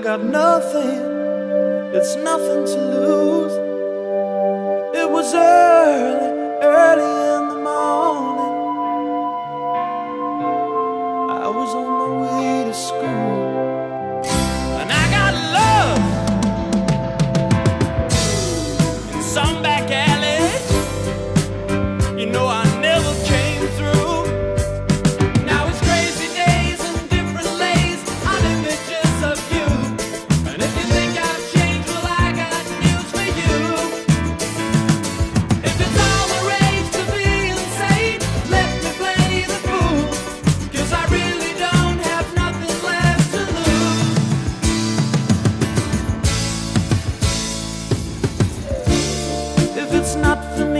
got nothing, it's nothing to lose. It was early, early in the morning. I was on my way to school, and I got love in some back alley. You know I never came through. Now it's crazy days and different lays, honey pictures of you. And if you think I've changed, well I got news for you. If it's all the rage to be insane, let me play the fool, 'cause I really don't have nothing left to lose. If it's not for